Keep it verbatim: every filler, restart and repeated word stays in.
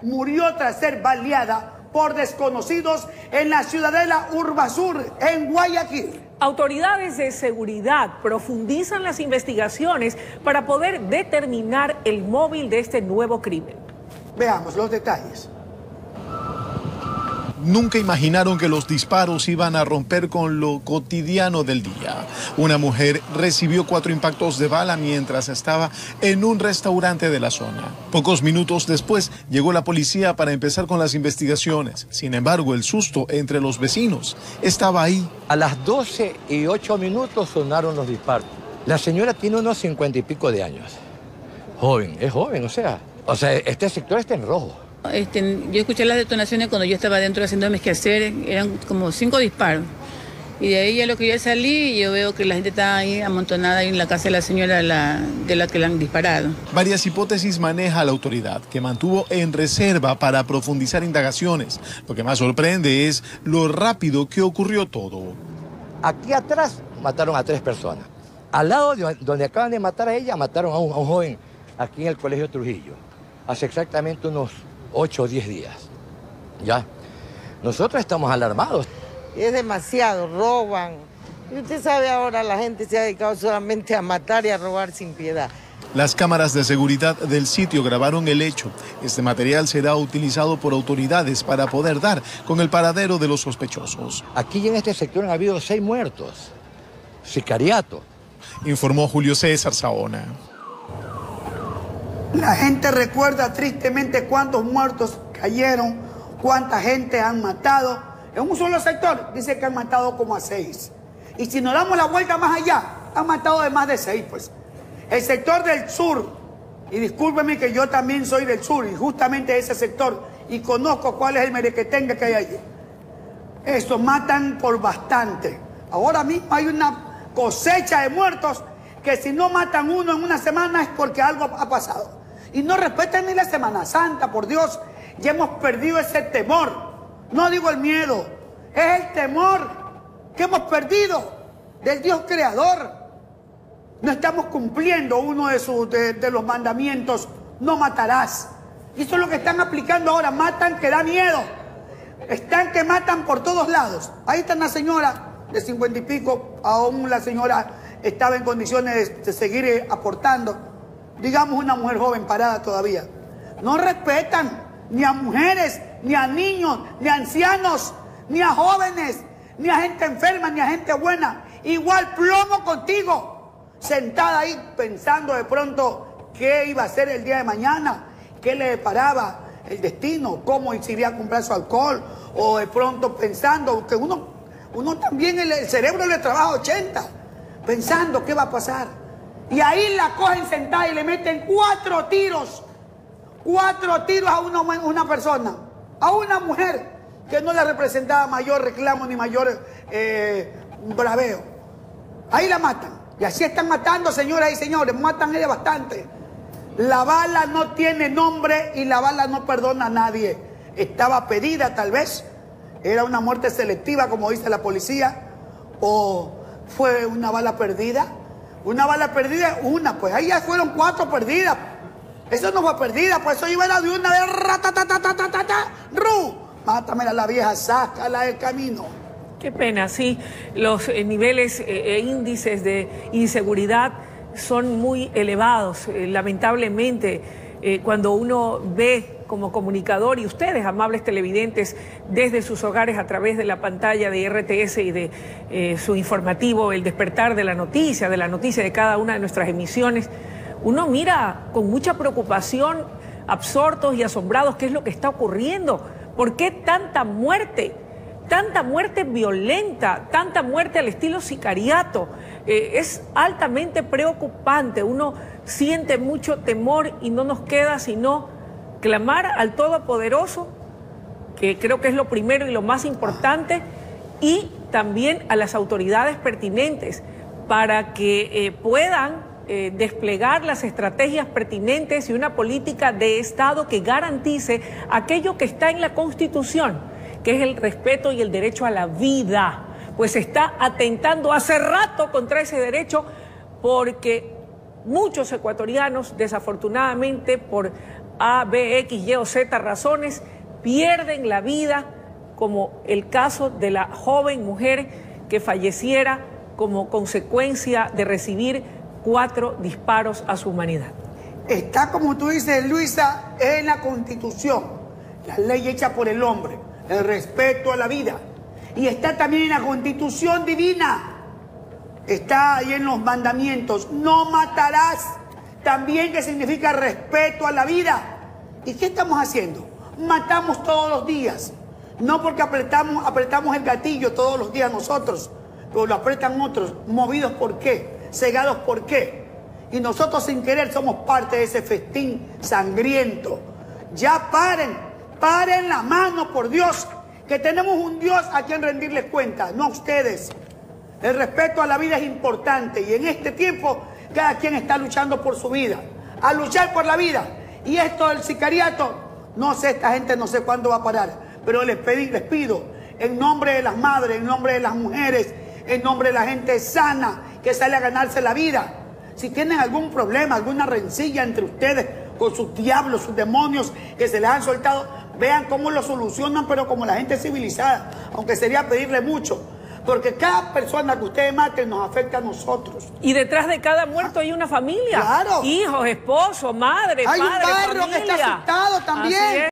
murió tras ser baleada por desconocidos en la ciudadela Urbasur, en Guayaquil. Autoridades de seguridad profundizan las investigaciones para poder determinar el móvil de este nuevo crimen. Veamos los detalles. Nunca imaginaron que los disparos iban a romper con lo cotidiano del día. Una mujer recibió cuatro impactos de bala mientras estaba en un restaurante de la zona. Pocos minutos después llegó la policía para empezar con las investigaciones. Sin embargo, el susto entre los vecinos estaba ahí. A las doce y ocho minutos sonaron los disparos. La señora tiene unos cincuenta y pico de años. Joven, es joven, o sea. O sea, este sector está en rojo. Este, yo escuché las detonaciones cuando yo estaba dentro haciendo mis quehaceres, eran como cinco disparos. Y de ahí a lo que yo salí, yo veo que la gente está ahí amontonada ahí en la casa de la señora la, de la que le han disparado. Varias hipótesis maneja la autoridad, que mantuvo en reserva para profundizar indagaciones. Lo que más sorprende es lo rápido que ocurrió todo. Aquí atrás mataron a tres personas. Al lado de donde acaban de matar a ella, mataron a un, a un joven aquí en el Colegio Trujillo. Hace exactamente unos ocho o diez días. Ya. Nosotros estamos alarmados. Es demasiado, roban. Y usted sabe ahora, la gente se ha dedicado solamente a matar y a robar sin piedad. Las cámaras de seguridad del sitio grabaron el hecho. Este material será utilizado por autoridades para poder dar con el paradero de los sospechosos. Aquí en este sector han habido seis muertos. Sicariato. Informó Julio César Saona. La gente recuerda tristemente cuántos muertos cayeron, cuánta gente han matado. En un solo sector dice que han matado como a seis. Y si nos damos la vuelta más allá, han matado de más de seis, pues. El sector del sur, y discúlpeme que yo también soy del sur, y justamente ese sector, y conozco cuál es el merequetengue que hay allí. Eso matan por bastante. Ahora mismo hay una cosecha de muertos que si no matan uno en una semana es porque algo ha pasado. Y no respetan ni la Semana Santa, por Dios. Ya hemos perdido ese temor. No digo el miedo, es el temor que hemos perdido del Dios creador. No estamos cumpliendo uno de, sus, de, de los mandamientos, no matarás. Y eso es lo que están aplicando ahora, matan que da miedo. Están que matan por todos lados. Ahí está una señora de cincuenta y pico, aún la señora estaba en condiciones de seguir aportando. Digamos una mujer joven parada todavía. No respetan ni a mujeres, ni a niños, ni a ancianos, ni a jóvenes, ni a gente enferma, ni a gente buena. Igual plomo contigo, sentada ahí pensando de pronto qué iba a hacer el día de mañana, qué le deparaba el destino, cómo se iría a comprar su alcohol, o de pronto pensando que uno, uno también el, el cerebro le trabaja ochenta, pensando qué va a pasar. Y ahí la cogen sentada y le meten cuatro tiros, cuatro tiros a una, una persona, a una mujer que no le representaba mayor reclamo ni mayor eh, braveo. Ahí la matan. Y así están matando, señoras y señores, matan ella bastante. La bala no tiene nombre y la bala no perdona a nadie. Estaba pedida tal vez, era una muerte selectiva como dice la policía, o fue una bala perdida. Una bala perdida, una, pues ahí ya fueron cuatro perdidas. Eso no fue perdida, pues eso iba a de una vez, ratatatatata, ru. Mátamela la vieja, sácala del camino. Qué pena, sí, los eh, niveles e eh, eh, índices de inseguridad son muy elevados. Eh, lamentablemente, eh, cuando uno ve como comunicador, y ustedes, amables televidentes, desde sus hogares a través de la pantalla de R T S y de eh, su informativo, El Despertar de la Noticia, de la noticia de cada una de nuestras emisiones, uno mira con mucha preocupación, absortos y asombrados, qué es lo que está ocurriendo. ¿Por qué tanta muerte? Tanta muerte violenta, tanta muerte al estilo sicariato. Eh, es altamente preocupante. Uno siente mucho temor y no nos queda sino clamar al Todopoderoso, que creo que es lo primero y lo más importante, y también a las autoridades pertinentes para que eh, puedan eh, desplegar las estrategias pertinentes y una política de Estado que garantice aquello que está en la Constitución, que es el respeto y el derecho a la vida, pues está atentando hace rato contra ese derecho, porque muchos ecuatorianos, desafortunadamente, por A, B, X, Y o Z razones, pierden la vida, como el caso de la joven mujer que falleciera como consecuencia de recibir cuatro disparos a su humanidad. Está, como tú dices, Luisa, en la Constitución, la ley hecha por el hombre, el respeto a la vida. Y está también en la Constitución divina, está ahí en los mandamientos, no matarás, también que significa respeto a la vida. ¿Y qué estamos haciendo? Matamos todos los días, no porque apretamos, apretamos el gatillo todos los días nosotros, pero lo apretan otros, movidos por qué, cegados por qué. Y nosotros sin querer somos parte de ese festín sangriento. Ya paren, paren la mano, por Dios, que tenemos un Dios a quien rendirles cuentas, no a ustedes. El respeto a la vida es importante y en este tiempo cada quien está luchando por su vida, a luchar por la vida. Y esto del sicariato, no sé, esta gente no sé cuándo va a parar, pero les, pedí, les pido, en nombre de las madres, en nombre de las mujeres, en nombre de la gente sana que sale a ganarse la vida, si tienen algún problema, alguna rencilla entre ustedes con sus diablos, sus demonios que se les han soltado, vean cómo lo solucionan, pero como la gente civilizada, aunque sería pedirle mucho. Porque cada persona que ustedes maten nos afecta a nosotros. Y detrás de cada muerto hay una familia. Claro. Hijos, esposo, madre, hay padre, un barrio familia. que está asustado también. Así es.